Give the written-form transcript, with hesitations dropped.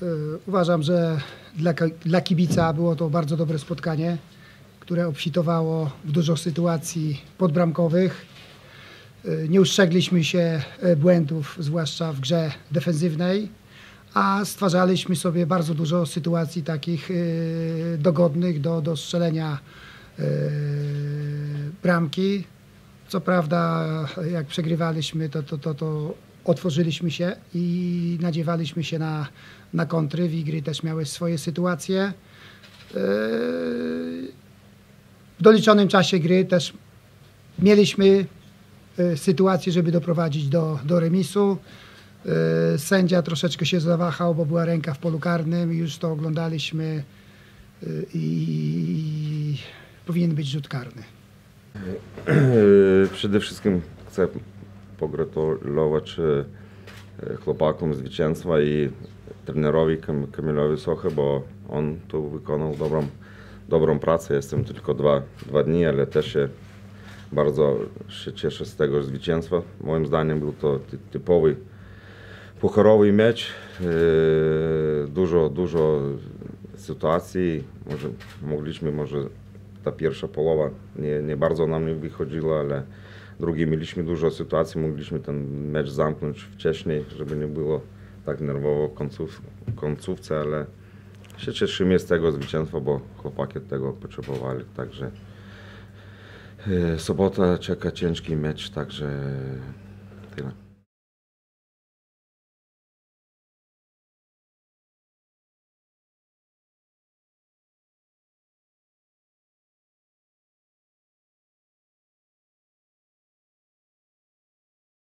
Uważam, że dla kibica było to bardzo dobre spotkanie, które obfitowało w dużo sytuacji podbramkowych. Nie ustrzegliśmy się błędów, zwłaszcza w grze defensywnej, a stwarzaliśmy sobie bardzo dużo sytuacji takich dogodnych do strzelenia bramki. Co prawda, jak przegrywaliśmy, to otworzyliśmy się i nadziewaliśmy się na kontry. Wigry też miały swoje sytuacje. W doliczonym czasie gry też mieliśmy sytuację, żeby doprowadzić do remisu. Sędzia troszeczkę się zawahał, bo była ręka w polu karnym. Już to oglądaliśmy i powinien być rzut karny. Przede wszystkim chcę pogratulować chłopakom zwycięstwa i trenerowi Kamilowi Sochę, bo on tu wykonał dobrą pracę. Jestem tylko dwa dni, ale też bardzo się cieszę z tego zwycięstwa. Moim zdaniem był to typowy pucharowy mecz. Dużo sytuacji. Mogliśmy ta pierwsza połowa nie bardzo nam nie wychodziła, ale drugi mieliśmy dużo sytuacji. Mogliśmy ten mecz zamknąć wcześniej, żeby nie było tak nerwowo w końcówce, ale się cieszymy z tego zwycięstwa, bo chłopaki tego potrzebowali. Także sobota czeka ciężki mecz, także tyle.